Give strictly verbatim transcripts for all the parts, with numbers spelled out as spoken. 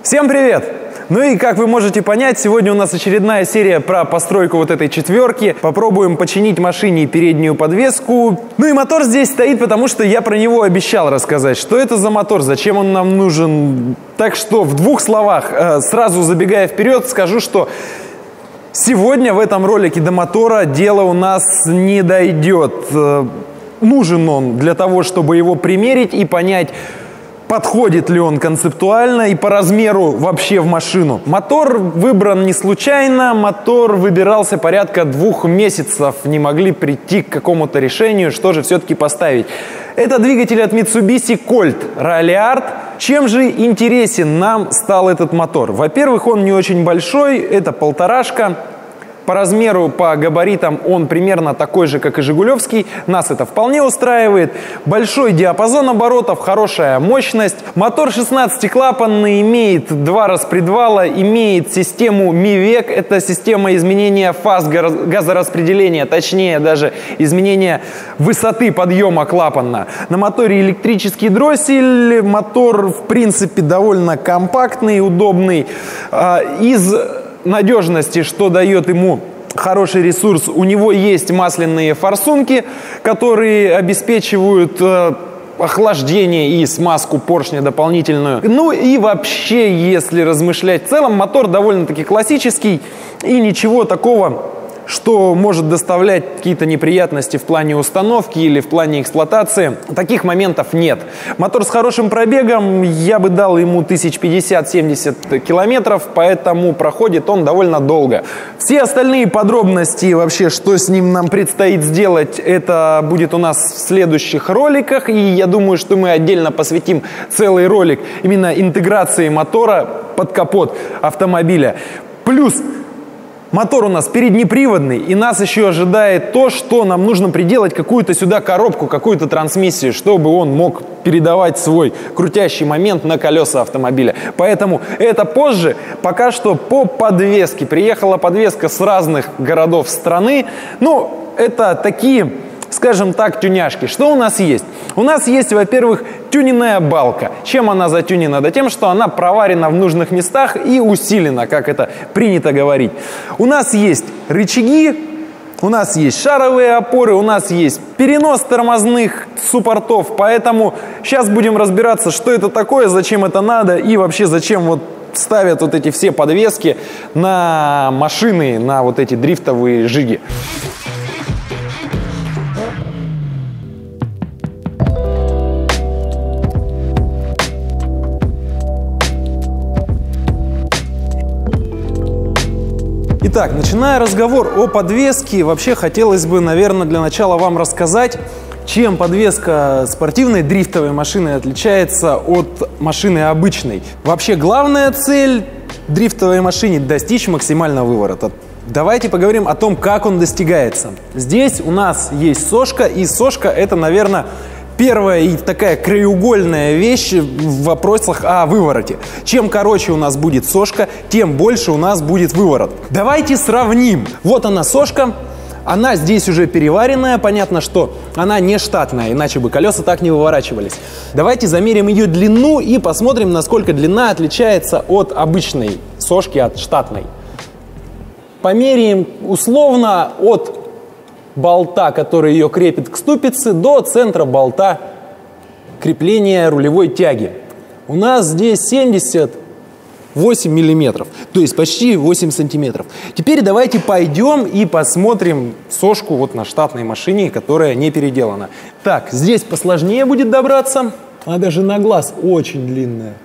Всем привет! Ну и как вы можете понять, сегодня у нас очередная серия про постройку вот этой четверки. Попробуем починить машине переднюю подвеску. Ну и мотор здесь стоит, потому что я про него обещал рассказать. Что это за мотор, зачем он нам нужен? Так что в двух словах, сразу забегая вперед, скажу, что сегодня в этом ролике до мотора дело у нас не дойдет. Нужен он для того, чтобы его примерить и понять, подходит ли он концептуально и по размеру вообще в машину. Мотор выбран не случайно, мотор выбирался порядка двух месяцев, не могли прийти к какому-то решению, что же все-таки поставить. Это двигатель от Mitsubishi Colt Ralliart. Чем же интересен нам стал этот мотор? Во-первых, он не очень большой, это полторашка. По размеру, по габаритам он примерно такой же, как и жигулевский. Нас это вполне устраивает. Большой диапазон оборотов, хорошая мощность. Мотор шестнадцатиклапанный, имеет два распредвала, имеет систему мивек. Это система изменения фаз газораспределения, точнее даже изменения высоты подъема клапана. На моторе электрический дроссель. Мотор, в принципе, довольно компактный, удобный. Из надежности, что дает ему хороший ресурс, у него есть масляные форсунки, которые обеспечивают э, охлаждение и смазку поршня дополнительную. Ну и вообще, если размышлять в целом, мотор довольно-таки классический и ничего такого, что может доставлять какие-то неприятности в плане установки или в плане эксплуатации. Таких моментов нет. Мотор с хорошим пробегом, я бы дал ему тысяч пятьдесят-семьдесят километров, поэтому проходит он довольно долго. Все остальные подробности, вообще, что с ним нам предстоит сделать, это будет у нас в следующих роликах, и я думаю, что мы отдельно посвятим целый ролик именно интеграции мотора под капот автомобиля. Плюс мотор у нас переднеприводный, и нас еще ожидает то, что нам нужно приделать какую-то сюда коробку, какую-то трансмиссию, чтобы он мог передавать свой крутящий момент на колеса автомобиля. Поэтому это позже. Пока что по подвеске. Приехала подвеска с разных городов страны. Ну, это такие, скажем так, тюняшки. Что у нас есть? У нас есть, во-первых, тюненная балка. Чем она затюнена? Да тем, что она проварена в нужных местах и усилена, как это принято говорить. У нас есть рычаги, у нас есть шаровые опоры, у нас есть перенос тормозных суппортов. Поэтому сейчас будем разбираться, что это такое, зачем это надо и вообще зачем вот ставят вот эти все подвески на машины, на вот эти дрифтовые жиги. Итак, начиная разговор о подвеске, вообще хотелось бы, наверное, для начала вам рассказать, чем подвеска спортивной дрифтовой машины отличается от машины обычной. Вообще, главная цель дрифтовой машины – достичь максимального выворота. Давайте поговорим о том, как он достигается. Здесь у нас есть сошка, и сошка – это, наверное, первая и такая краеугольная вещь в вопросах о вывороте. Чем короче у нас будет сошка, тем больше у нас будет выворот. Давайте сравним. Вот она сошка. Она здесь уже переваренная. Понятно, что она не штатная, иначе бы колеса так не выворачивались. Давайте замерим ее длину и посмотрим, насколько длина отличается от обычной сошки, от штатной. Померяем условно от болта, который ее крепит к ступице, до центра болта крепления рулевой тяги. У нас здесь семьдесят восемь миллиметров, то есть почти восемь сантиметров. Теперь давайте пойдем и посмотрим сошку вот на штатной машине, которая не переделана. Так, здесь посложнее будет добраться, она даже на глаз очень длинная.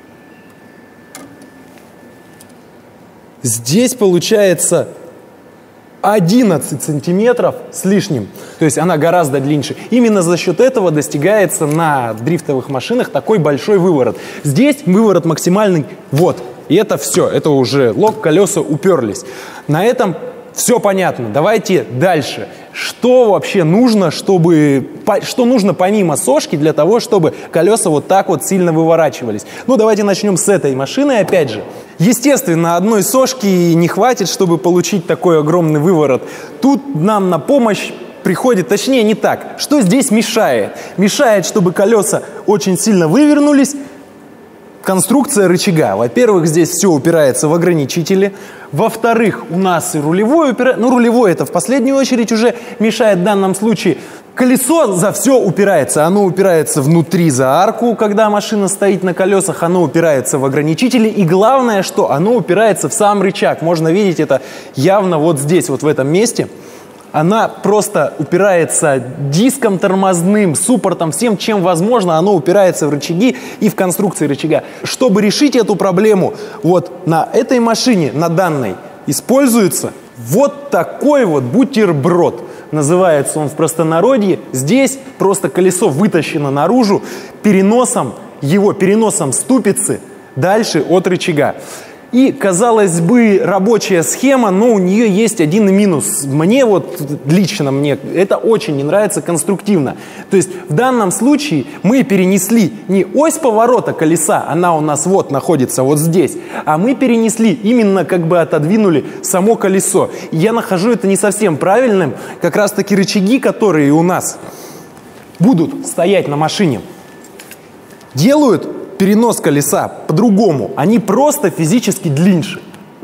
Здесь получается одиннадцать сантиметров с лишним, то есть она гораздо длиннее. Именно за счет этого достигается на дрифтовых машинах такой большой выворот. Здесь выворот максимальный, вот, и это все, это уже лок, колеса уперлись. На этом все понятно. Давайте дальше. Что вообще нужно, чтобы, что нужно помимо сошки для того, чтобы колеса вот так вот сильно выворачивались? Ну, давайте начнем с этой машины, опять же. Естественно, одной сошки не хватит, чтобы получить такой огромный выворот. Тут нам на помощь приходит, точнее не так. Что здесь мешает? Мешает, чтобы колеса очень сильно вывернулись, конструкция рычага. Во-первых, здесь все упирается в ограничители. Во-вторых, у нас и рулевой упирается. Ну, рулевой это в последнюю очередь уже мешает в данном случае. Колесо за все упирается. Оно упирается внутри за арку, когда машина стоит на колесах. Оно упирается в ограничители. И главное, что оно упирается в сам рычаг. Можно видеть это явно вот здесь, вот в этом месте. Она просто упирается диском тормозным, суппортом, всем, чем возможно, оно упирается в рычаги и в конструкции рычага. Чтобы решить эту проблему, вот на этой машине, на данной, используется вот такой вот бутерброд. Называется он в простонародье. Здесь просто колесо вытащено наружу переносом, его переносом ступицы дальше от рычага. И, казалось бы, рабочая схема, но у нее есть один минус. Мне вот, лично мне, это очень не нравится конструктивно. То есть в данном случае мы перенесли не ось поворота колеса, она у нас вот находится вот здесь, а мы перенесли, именно как бы отодвинули само колесо. И я нахожу это не совсем правильным. Как раз таки рычаги, которые у нас будут стоять на машине, делают перенос колеса по-другому. Они просто физически длиннее.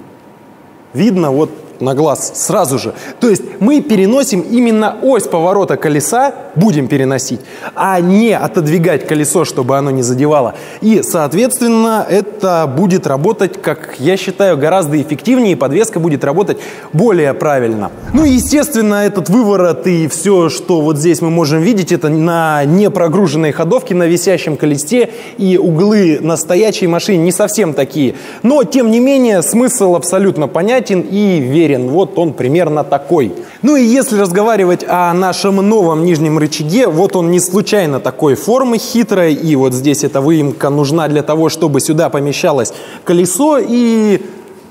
Видно вот на глаз сразу же. То есть мы переносим именно ось поворота колеса, будем переносить, а не отодвигать колесо, чтобы оно не задевало. И, соответственно, это будет работать, как я считаю, гораздо эффективнее, и подвеска будет работать более правильно. Ну и, естественно, этот выворот и все, что вот здесь мы можем видеть, это на непрогруженной ходовке, на висящем колесе, и углы на стоячей машине не совсем такие. Но, тем не менее, смысл абсолютно понятен и верен. Вот он примерно такой. Ну и если разговаривать о нашем новом нижнем рычаге, вот он не случайно такой формы хитрой, и вот здесь эта выемка нужна для того, чтобы сюда помещалось колесо и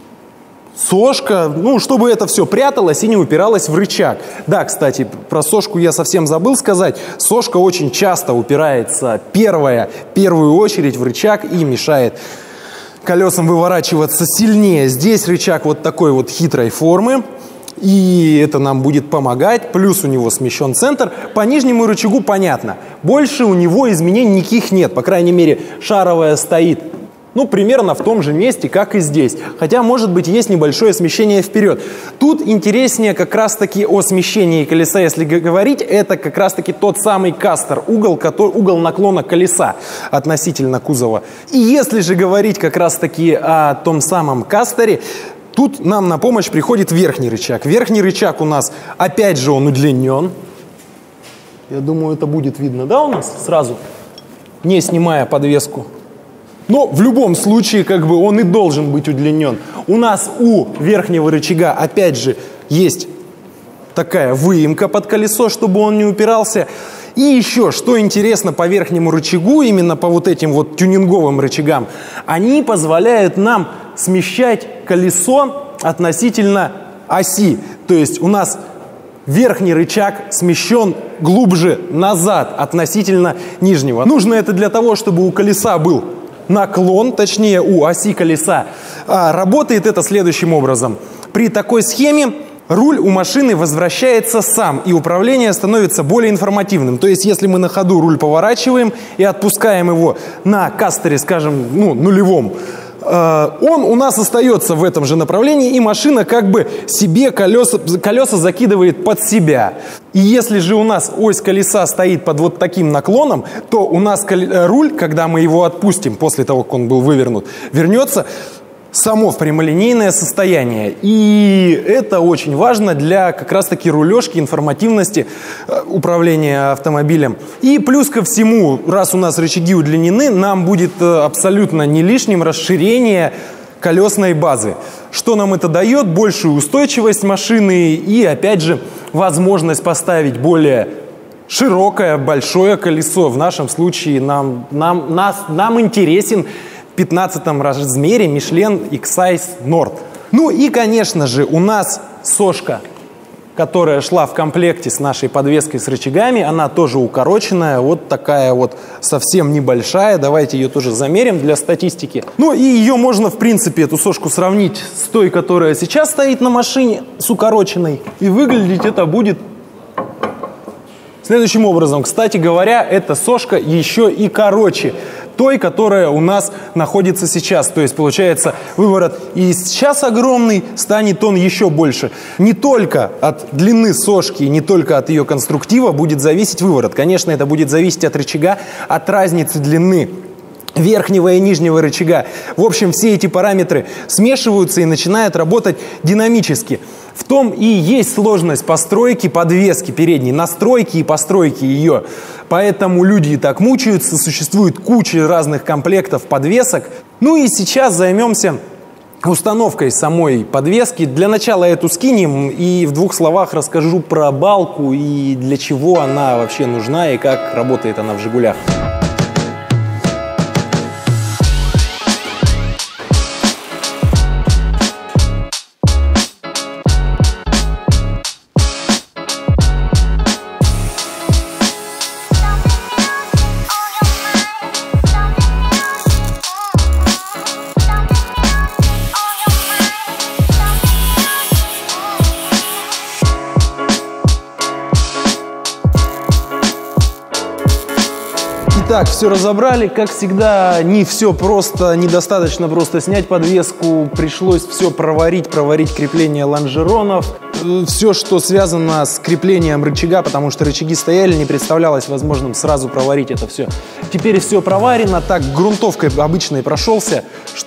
сошка, ну, чтобы это все пряталось и не упиралось в рычаг. Да, кстати, про сошку я совсем забыл сказать. Сошка очень часто упирается первая, в первую очередь в рычаг и мешает колесам выворачиваться сильнее. Здесь рычаг вот такой вот хитрой формы, и это нам будет помогать. Плюс у него смещен центр. По нижнему рычагу понятно. Больше у него изменений никаких нет. По крайней мере, шаровая стоит, ну, примерно в том же месте, как и здесь. Хотя, может быть, есть небольшое смещение вперед. Тут интереснее как раз-таки о смещении колеса, если говорить, это как раз-таки тот самый кастер, угол, который, угол наклона колеса относительно кузова. И если же говорить как раз-таки о том самом кастере, тут нам на помощь приходит верхний рычаг. Верхний рычаг у нас, опять же, он удлинен. Я думаю, это будет видно, да, у нас сразу, не снимая подвеску. Но в любом случае, как бы, он и должен быть удлинен. У нас у верхнего рычага, опять же, есть такая выемка под колесо, чтобы он не упирался. И еще, что интересно по верхнему рычагу, именно по вот этим вот тюнинговым рычагам, они позволяют нам смещать колесо относительно оси. То есть у нас верхний рычаг смещен глубже назад относительно нижнего. Нужно это для того, чтобы у колеса был наклон, точнее у оси колеса. А, работает это следующим образом. При такой схеме руль у машины возвращается сам, и управление становится более информативным. То есть, если мы на ходу руль поворачиваем и отпускаем его на кастере, скажем, ну, нулевом, э, он у нас остается в этом же направлении, и машина как бы себе колеса, колеса закидывает под себя. И если же у нас ось колеса стоит под вот таким наклоном, то у нас руль, когда мы его отпустим, после того, как он был вывернут, вернется само в прямолинейное состояние. И это очень важно для как раз-таки рулежки, информативности управления автомобилем. И плюс ко всему, раз у нас рычаги удлинены, нам будет абсолютно не лишним расширение колесной базы. Что нам это дает? Большую устойчивость машины и, опять же, возможность поставить более широкое, большое колесо. В нашем случае нам, нам, нас, нам интересен в пятнадцатом размере Michelin X-Size Nord. Ну и, конечно же, у нас сошка, которая шла в комплекте с нашей подвеской с рычагами, она тоже укороченная, вот такая вот совсем небольшая. Давайте ее тоже замерим для статистики. Ну и ее можно, в принципе, эту сошку сравнить с той, которая сейчас стоит на машине, с укороченной. И выглядеть это будет следующим образом. Кстати говоря, эта сошка еще и короче. той, которая у нас находится сейчас. То есть, получается, выворот и сейчас огромный, станет он еще больше. Не только от длины сошки, не только от ее конструктива будет зависеть выворот. Конечно, это будет зависеть от рычага, от разницы длины верхнего и нижнего рычага. В общем, все эти параметры смешиваются и начинают работать динамически. В том и есть сложность постройки подвески передней, настройки и постройки ее. Поэтому люди и так мучаются, существует куча разных комплектов подвесок. Ну и сейчас займемся установкой самой подвески. Для начала эту скинем и в двух словах расскажу про балку и для чего она вообще нужна и как работает она в «Жигулях». Так, все разобрали. Как всегда, не все просто, недостаточно просто снять подвеску. Пришлось все проварить, проварить крепление лонжеронов. Все, что связано с креплением рычага, потому что рычаги стояли, не представлялось возможным сразу проварить это все. Теперь все проварено. Так, грунтовкой обычной прошелся,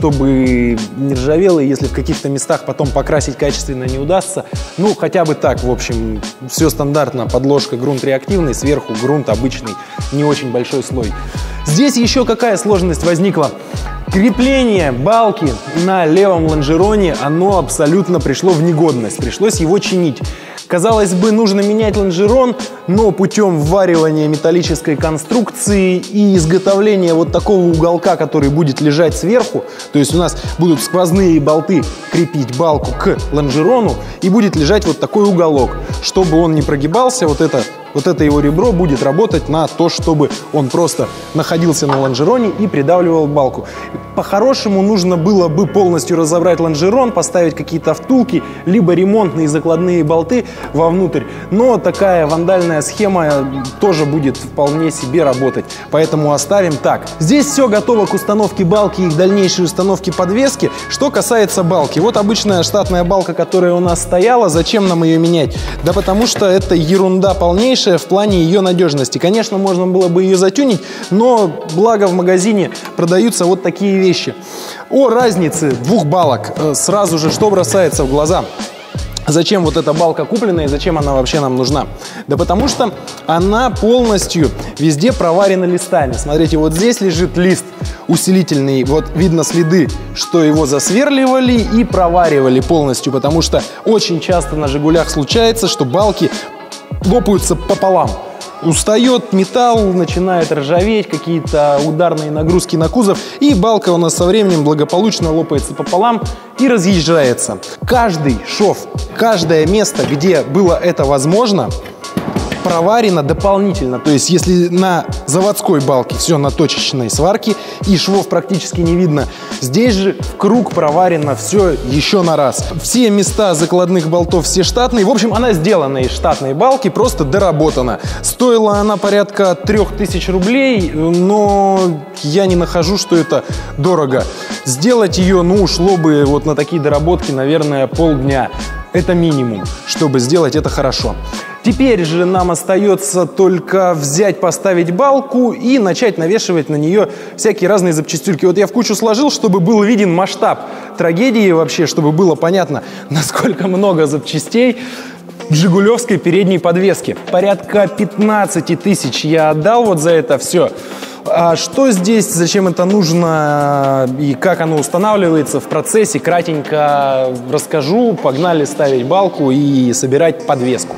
чтобы не ржавело, если в каких-то местах потом покрасить качественно не удастся. Ну, хотя бы так, в общем, все стандартно. Подложка, грунт реактивный, сверху грунт обычный, не очень большой слой. Здесь еще какая сложность возникла? Крепление балки на левом лонжероне, оно абсолютно пришло в негодность, пришлось его чинить. Казалось бы, нужно менять лонжерон, но путем вваривания металлической конструкции и изготовления вот такого уголка, который будет лежать сверху, то есть у нас будут сквозные болты крепить балку к лонжерону, и будет лежать вот такой уголок. Чтобы он не прогибался, вот это, вот это его ребро будет работать на то, чтобы он просто находился на лонжероне и придавливал балку. По-хорошему нужно было бы полностью разобрать лонжерон, поставить какие-то втулки, либо ремонтные закладные болты вовнутрь. Но такая вандальная схема тоже будет вполне себе работать. Поэтому оставим так. Здесь все готово к установке балки и к дальнейшей установке подвески. Что касается балки. Вот обычная штатная балка, которая у нас стояла. Зачем нам ее менять? Да потому что это ерунда полнейшая в плане ее надежности. Конечно, можно было бы ее затюнить, но благо в магазине продаются вот такие вещи. О разнице двух балок. Сразу же что бросается в глаза? Зачем вот эта балка куплена и зачем она вообще нам нужна? Да потому что она полностью везде проварена листами. Смотрите, вот здесь лежит лист усилительный. Вот видно следы, что его засверливали и проваривали полностью. Потому что очень часто на «Жигулях» случается, что балки лопаются пополам. Устает металл, начинает ржаветь, какие-то ударные нагрузки на кузов, и балка у нас со временем благополучно лопается пополам и разъезжается. Каждый шов, каждое место, где было это возможно, проварено дополнительно. То есть, если на заводской балке все на точечной сварке и швов практически не видно, здесь же в круг проварено все еще на раз. Все места закладных болтов, все штатные. В общем, она сделана из штатной балки, просто доработана. Стоила она порядка трех тысяч рублей, но я не нахожу, что это дорого. Сделать ее, ну, ушло бы вот на такие доработки, наверное, полдня. Это минимум, чтобы сделать это хорошо. Теперь же нам остается только взять, поставить балку и начать навешивать на нее всякие разные запчастюльки. Вот я в кучу сложил, чтобы был виден масштаб трагедии вообще, чтобы было понятно, насколько много запчастей в жигулевской передней подвеске. Порядка пятнадцати тысяч я отдал вот за это все. А что здесь, зачем это нужно и как оно устанавливается в процессе, кратенько расскажу. Погнали ставить балку и собирать подвеску.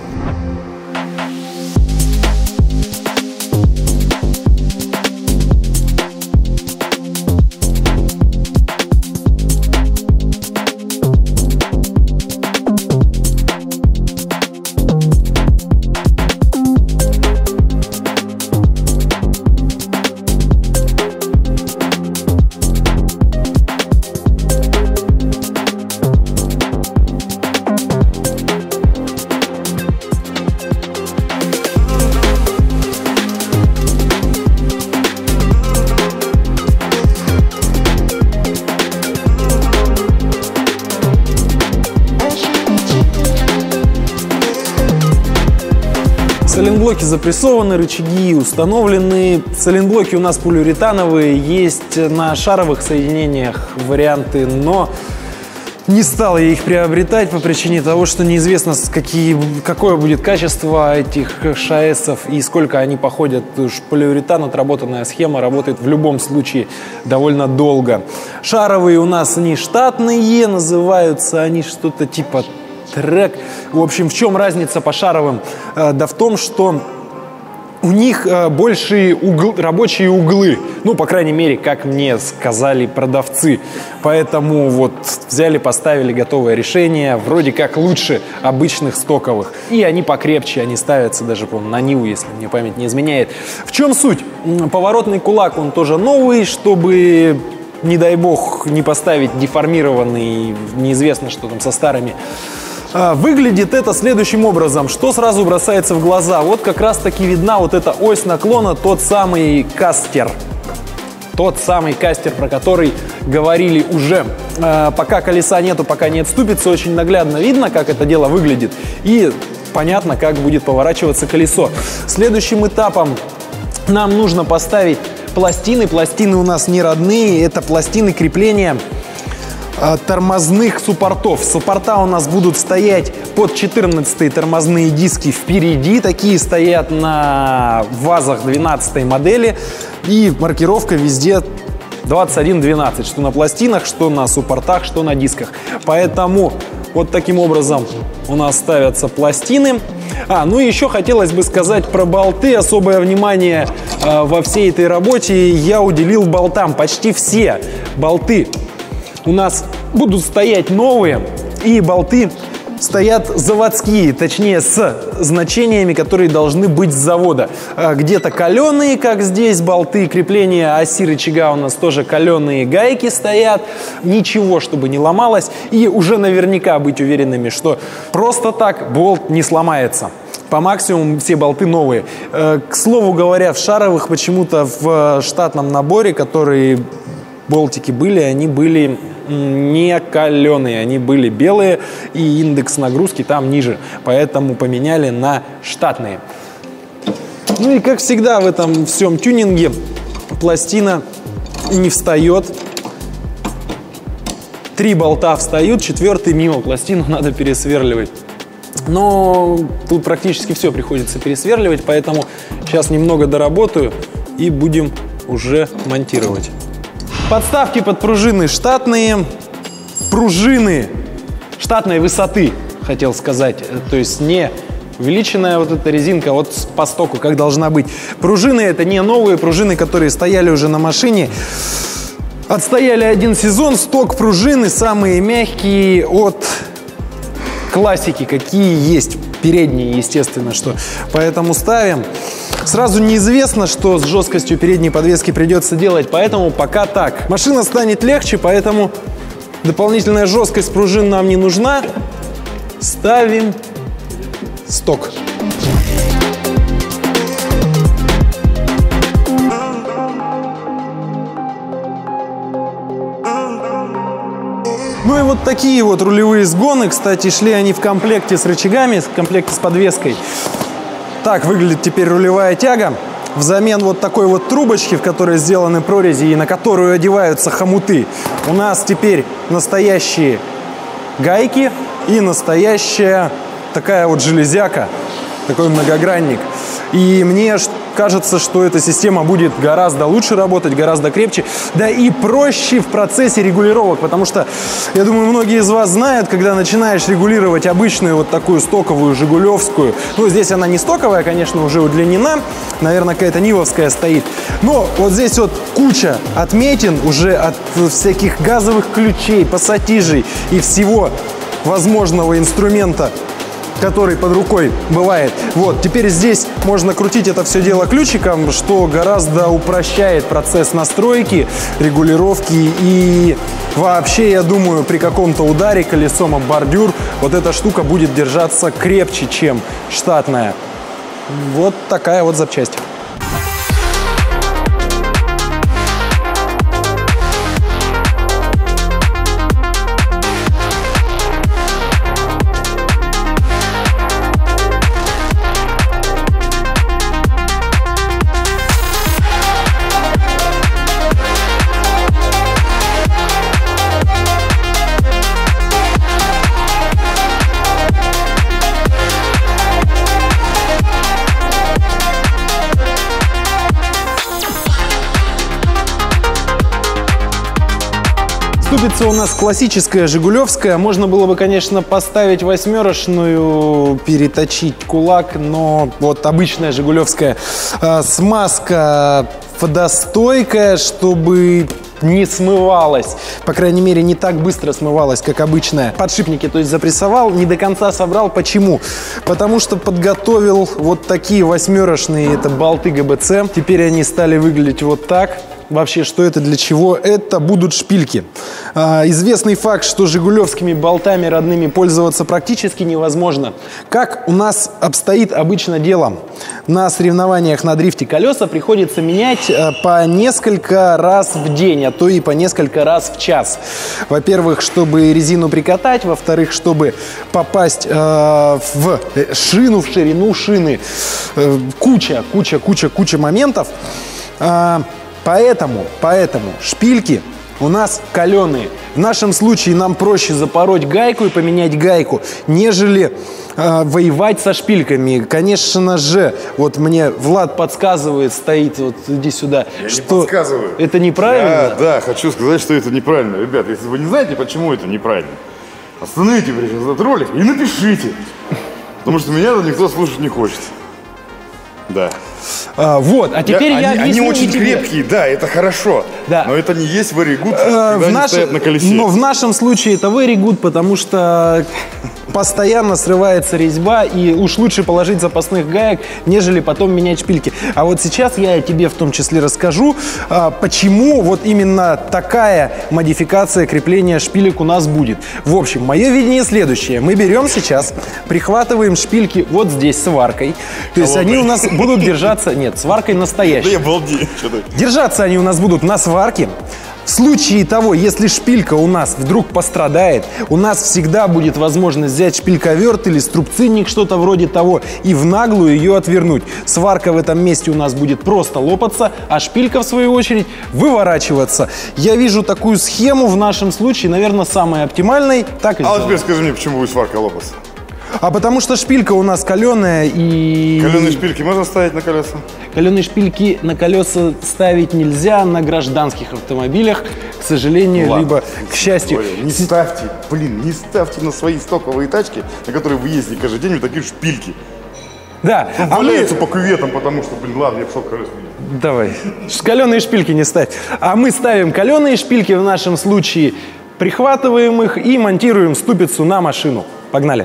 Сайлентблоки запрессованы, рычаги установлены. Сайлентблоки у нас полиуретановые, есть на шаровых соединениях варианты, но не стал я их приобретать по причине того, что неизвестно, какие, какое будет качество этих ШАЭСов и сколько они походят. Уж полиуретан, отработанная схема, работает в любом случае довольно долго. Шаровые у нас они штатные, называются они что-то типа трек. В общем, в чем разница по шаровым? Да в том, что у них большие угл, рабочие углы, ну, по крайней мере, как мне сказали продавцы. Поэтому вот взяли, поставили готовое решение, вроде как лучше обычных стоковых. И они покрепче, они ставятся даже, по-моему, на Ниву, если мне память не изменяет. В чем суть? Поворотный кулак, он тоже новый, чтобы, не дай бог, не поставить деформированный, неизвестно, что там со старыми. Выглядит это следующим образом. Что сразу бросается в глаза? Вот как раз таки видна вот эта ось наклона, тот самый кастер. Тот самый кастер, про который говорили уже. Пока колеса нету, пока не отступится, очень наглядно видно, как это дело выглядит. И понятно, как будет поворачиваться колесо. Следующим этапом нам нужно поставить пластины. Пластины у нас не родные, это пластины крепления тормозных суппортов. Суппорта у нас будут стоять под четырнадцатые тормозные диски впереди. Такие стоят на ВАЗах двенадцатой модели. И маркировка везде двадцать один двенадцать. Что на пластинах, что на суппортах, что на дисках. Поэтому вот таким образом у нас ставятся пластины. А, ну и еще хотелось бы сказать про болты. Особое внимание э, во всей этой работе я уделил болтам. Почти все болты у нас будут стоять новые, и болты стоят заводские, точнее с значениями, которые должны быть с завода. Где-то каленые, как здесь, болты крепления оси рычага у нас тоже каленые, гайки стоят. Ничего, чтобы не ломалось, и уже наверняка быть уверенными, что просто так болт не сломается. По максимуму все болты новые. К слову говоря, в шаровых почему-то в штатном наборе, которые болтики были, они были не каленые, они были белые, и индекс нагрузки там ниже, поэтому поменяли на штатные. Ну и как всегда в этом всем тюнинге пластина не встает. Три болта встают, четвертый мимо, пластину надо пересверливать. Но тут практически все приходится пересверливать, поэтому сейчас немного доработаю и будем уже монтировать. Подставки под пружины штатные, пружины штатной высоты, хотел сказать, то есть не увеличенная вот эта резинка вот по стоку, как должна быть. Пружины это не новые пружины, которые стояли уже на машине, отстояли один сезон. Сток пружины самые мягкие от классики, какие есть, передние, естественно, что. Поэтому ставим. Сразу неизвестно, что с жесткостью передней подвески придется делать, поэтому пока так. Машина станет легче, поэтому дополнительная жесткость пружин нам не нужна. Ставим сток. Ну и вот такие вот рулевые сгоны. Кстати, шли они в комплекте с рычагами, в комплекте с подвеской. Так выглядит теперь рулевая тяга. Взамен вот такой вот трубочки, в которой сделаны прорези и на которую одеваются хомуты, у нас теперь настоящие гайки и настоящая такая вот железяка, такой многогранник. И мне кажется, что эта система будет гораздо лучше работать, гораздо крепче, да и проще в процессе регулировок, потому что, я думаю, многие из вас знают, когда начинаешь регулировать обычную вот такую стоковую жигулевскую, ну, здесь она не стоковая, конечно, уже удлинена, наверное, какая-то нивовская стоит, но вот здесь вот куча отметин уже от всяких газовых ключей, пассатижей и всего возможного инструмента, который под рукой бывает. Вот, теперь здесь можно крутить это все дело ключиком, что гораздо упрощает процесс настройки, регулировки и вообще, я думаю, при каком-то ударе колесом об бордюр вот эта штука будет держаться крепче, чем штатная. Вот такая вот запчасть. колесо у нас классическое, жигулевское. Можно было бы, конечно, поставить восьмерочную, переточить кулак, но вот обычная жигулевская. Смазка водостойкая, чтобы не смывалась. По крайней мере, не так быстро смывалась, как обычная. Подшипники, то есть, запрессовал, не до конца собрал. Почему? Потому что подготовил вот такие восьмерочные, это болты ГБЦ. Теперь они стали выглядеть вот так. Вообще, что это, для чего? Это будут шпильки. А, известный факт, что жигулевскими болтами родными пользоваться практически невозможно. Как у нас обстоит обычно дело? На соревнованиях на дрифте колеса приходится менять а, по несколько раз в день, а то и по несколько раз в час. Во-первых, чтобы резину прикатать, во-вторых, чтобы попасть а, в шину, в ширину шины. А, куча, куча, куча, куча моментов. А, Поэтому, поэтому шпильки у нас каленые. В нашем случае нам проще запороть гайку и поменять гайку, нежели э, воевать со шпильками. Конечно же, вот мне Влад подсказывает, стоит вот иди сюда, Я что не подсказываю. Это неправильно. Я, да, хочу сказать, что это неправильно. Ребята, если вы не знаете, почему это неправильно, остановите этот ролик и напишите. Потому что меня никто слушать не хочет. Да. А, вот, а теперь я, я они, объясню они очень тебе. крепкие, да, это хорошо. Да. Но это не есть very good, Э, когда в они наш- стоят на колесе. Но в нашем случае это very good, потому что постоянно срывается резьба, и уж лучше положить запасных гаек, нежели потом менять шпильки. А вот сейчас я тебе в том числе расскажу, а, почему вот именно такая модификация крепления шпилек у нас будет. В общем, мое видение следующее. Мы берем сейчас, прихватываем шпильки вот здесь сваркой. То есть они у нас будут держаться... Нет, сваркой настоящей. Да я балдею, что-то. Держаться они у нас будут на сварке. В случае того, если шпилька у нас вдруг пострадает, у нас всегда будет возможность взять шпильковерт или струбцинник, что-то вроде того, и в наглую ее отвернуть. Сварка в этом месте у нас будет просто лопаться, а шпилька, в свою очередь, выворачиваться. Я вижу такую схему в нашем случае, наверное, самой оптимальной. Так и А вот сделаем. теперь скажи мне, почему будет сварка лопаться? А потому что шпилька у нас каленая и... Каленые шпильки можно ставить на колеса? Каленые шпильки на колеса ставить нельзя на гражданских автомобилях, к сожалению, Ладно. либо к счастью. Не ставьте, блин, не ставьте на свои стоковые тачки, на которые вы ездите каждый день, вот такие шпильки. Да, а мы... Валяются по кюветам, потому что, блин, ладно, я пошел колес менять. Давай, каленые шпильки не ставь. А мы ставим каленые шпильки, в нашем случае прихватываем их и монтируем ступицу на машину. Погнали.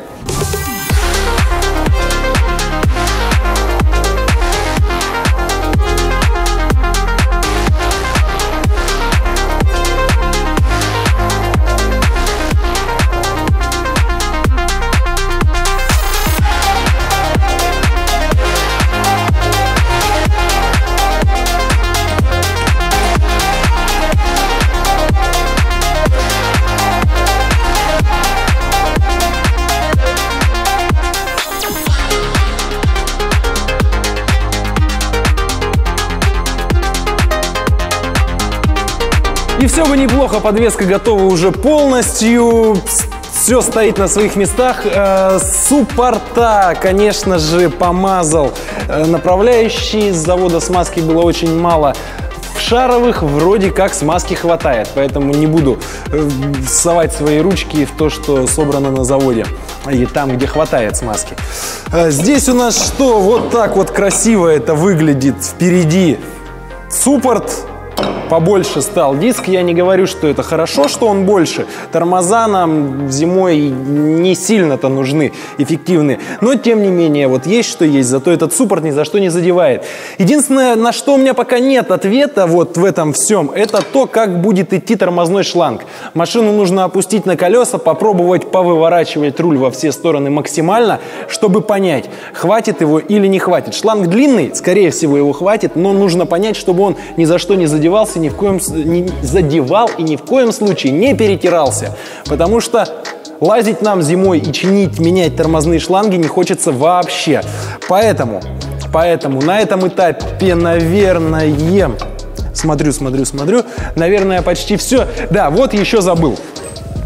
И все бы неплохо, подвеска готова уже полностью, все стоит на своих местах. Э, суппорта, конечно же, помазал. Э, направляющей с завода смазки было очень мало. В шаровых вроде как смазки хватает, поэтому не буду э, совать свои ручки в то, что собрано на заводе. И там, где хватает смазки. Э, здесь у нас что? Вот так вот красиво это выглядит. Впереди суппорт. Побольше стал диск. Я не говорю, что это хорошо, что он больше. Тормоза нам зимой не сильно-то нужны, эффективные. Но, тем не менее, вот есть что есть. Зато этот суппорт ни за что не задевает. Единственное, на что у меня пока нет ответа вот в этом всем, это то, как будет идти тормозной шланг. Машину нужно опустить на колеса, попробовать повыворачивать руль во все стороны максимально, чтобы понять, хватит его или не хватит. Шланг длинный, скорее всего, его хватит, но нужно понять, чтобы он ни за что не задевался, ни в коем не задевал и ни в коем случае не перетирался, потому что лазить нам зимой и чинить, менять тормозные шланги не хочется вообще. Поэтому, поэтому на этом этапе, наверное, смотрю, смотрю, смотрю, наверное, почти все. Да, вот еще забыл.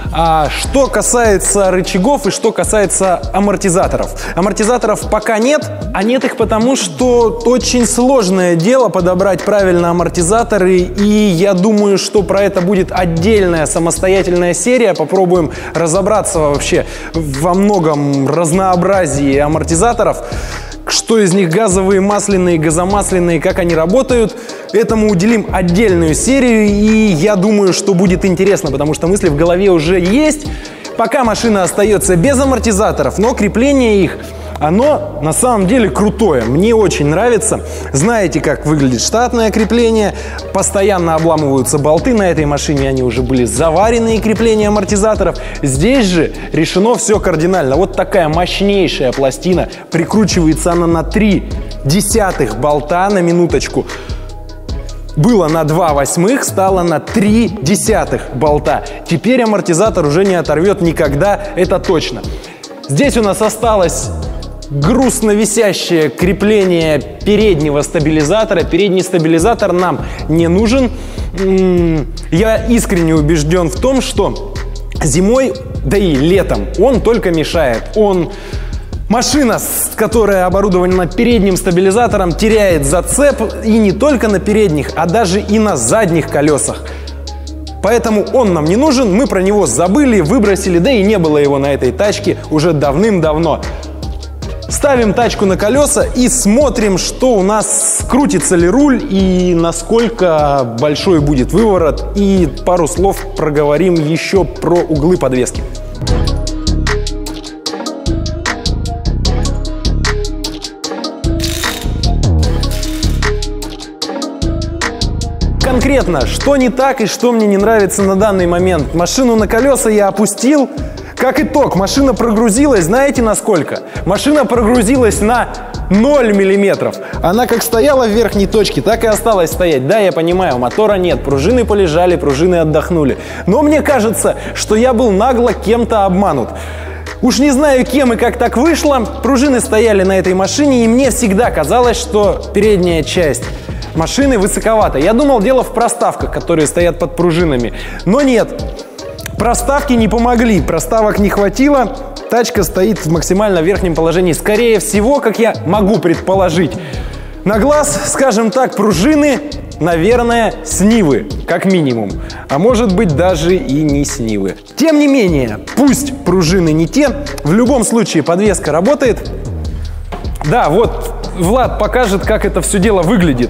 А что касается рычагов и что касается амортизаторов. Амортизаторов пока нет, а нет их потому, что очень сложное дело подобрать правильно амортизаторы, и я думаю, что про это будет отдельная самостоятельная серия. Попробуем разобраться вообще во многом разнообразии амортизаторов. Что из них газовые, масляные, газомасляные, как они работают. Этому уделим отдельную серию, и я думаю, что будет интересно, потому что мысли в голове уже есть. Пока машина остается без амортизаторов, но крепление их, оно на самом деле крутое. Мне очень нравится. Знаете, как выглядит штатное крепление. Постоянно обламываются болты. На этой машине они уже были заваренные, крепления амортизаторов. Здесь же решено все кардинально. Вот такая мощнейшая пластина. Прикручивается она на три десятых болта, на минуточку. Было на два восьмых, стало на три десятых болта. Теперь амортизатор уже не оторвет никогда, это точно. Здесь у нас осталось грустно висящее крепление переднего стабилизатора. Передний стабилизатор нам не нужен. Я искренне убежден в том, что зимой, да и летом он только мешает. Он... Машина, которая оборудована передним стабилизатором, теряет зацеп и не только на передних, а даже и на задних колесах. Поэтому он нам не нужен, мы про него забыли, выбросили, да и не было его на этой тачке уже давным-давно. Ставим тачку на колеса и смотрим, что у нас, крутится ли руль и насколько большой будет выворот. И пару слов проговорим еще про углы подвески. Конкретно, что не так и что мне не нравится на данный момент. Машину на колеса я опустил. Как итог, машина прогрузилась, знаете на сколько? Машина прогрузилась на ноль миллиметров. Она как стояла в верхней точке, так и осталась стоять. Да, я понимаю, мотора нет, пружины полежали, пружины отдохнули. Но мне кажется, что я был нагло кем-то обманут. Уж не знаю, кем и как так вышло. Пружины стояли на этой машине, и мне всегда казалось, что передняя часть машины высоковато. Я думал, дело в проставках, которые стоят под пружинами. Но нет. Проставки не помогли, проставок не хватило. Тачка стоит в максимально верхнем положении. Скорее всего, как я могу предположить, на глаз, скажем так, пружины, наверное, с Нивы, как минимум. А может быть, даже и не с Нивы. Тем не менее, пусть пружины не те, в любом случае подвеска работает. Да, вот Влад покажет, как это все дело выглядит.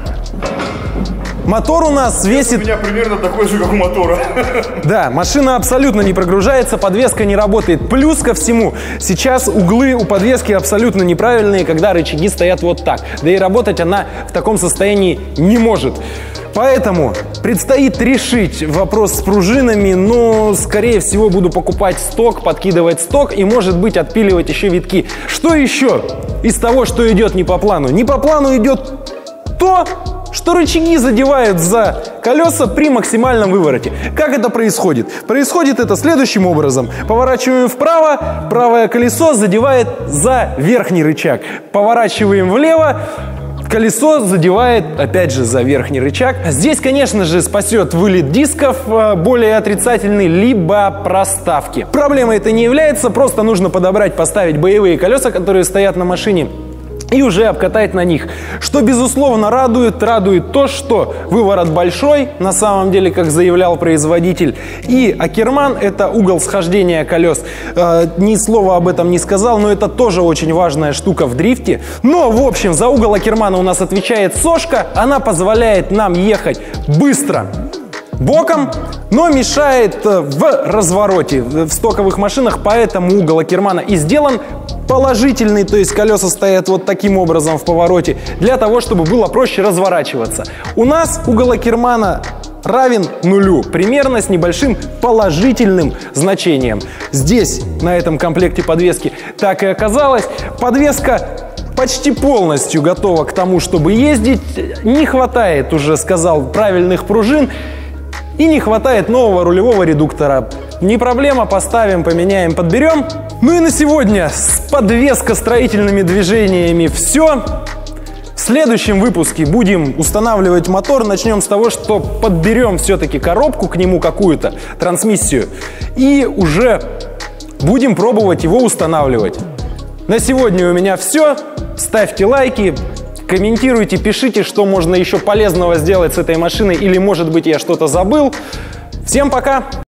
Мотор у нас весит... У меня примерно такой же, как у мотора. Да, машина абсолютно не прогружается, подвеска не работает. Плюс ко всему, сейчас углы у подвески абсолютно неправильные, когда рычаги стоят вот так. Да и работать она в таком состоянии не может. Поэтому предстоит решить вопрос с пружинами, но, скорее всего, буду покупать сток, подкидывать сток и, может быть, отпиливать еще витки. Что еще из того, что идет не по плану? Не по плану идет то, что рычаги задевают за колеса при максимальном вывороте. Как это происходит? Происходит это следующим образом. Поворачиваем вправо, правое колесо задевает за верхний рычаг. Поворачиваем влево, колесо задевает, опять же, за верхний рычаг. Здесь, конечно же, спасет вылет дисков, более отрицательный, либо проставки. Проблемой это не является, просто нужно подобрать, поставить боевые колеса, которые стоят на машине, и уже обкатать на них. Что, безусловно, радует, радует то, что выворот большой, на самом деле, как заявлял производитель. И Акерман — это угол схождения колес. Э, ни слова об этом не сказал, но это тоже очень важная штука в дрифте. Но, в общем, за угол Акермана у нас отвечает сошка. Она позволяет нам ехать быстро боком, но мешает в развороте в стоковых машинах, поэтому угол Акермана и сделан положительный, то есть колеса стоят вот таким образом в повороте, для того, чтобы было проще разворачиваться. У нас угол Акермана равен нулю, примерно с небольшим положительным значением. Здесь, на этом комплекте подвески, так и оказалось. Подвеска почти полностью готова к тому, чтобы ездить. Не хватает, уже сказал, правильных пружин. И не хватает нового рулевого редуктора. Не проблема, поставим, поменяем, подберем. Ну и на сегодня с подвескостроительными движениями все. В следующем выпуске будем устанавливать мотор. Начнем с того, что подберем все-таки коробку к нему какую-то, трансмиссию, и уже будем пробовать его устанавливать. На сегодня у меня все. Ставьте лайки, комментируйте, пишите, что можно еще полезного сделать с этой машиной, или, может быть, я что-то забыл. Всем пока!